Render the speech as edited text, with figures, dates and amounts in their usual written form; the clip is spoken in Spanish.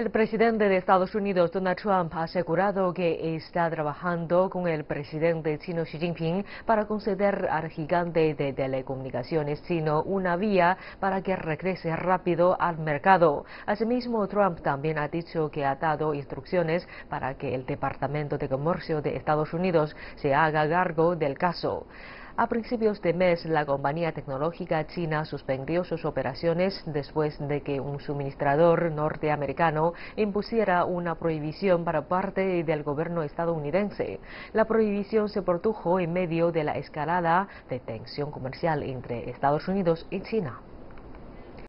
El presidente de Estados Unidos, Donald Trump, ha asegurado que está trabajando con el presidente chino Xi Jinping para conceder al gigante de telecomunicaciones chino una vía para que regrese rápido al mercado. Asimismo, Trump también ha dicho que ha dado instrucciones para que el Departamento de Comercio de Estados Unidos se haga cargo del caso. A principios de mes, la compañía tecnológica china suspendió sus operaciones después de que un suministrador norteamericano impusiera una prohibición para parte del gobierno estadounidense. La prohibición se produjo en medio de la escalada de tensión comercial entre Estados Unidos y China.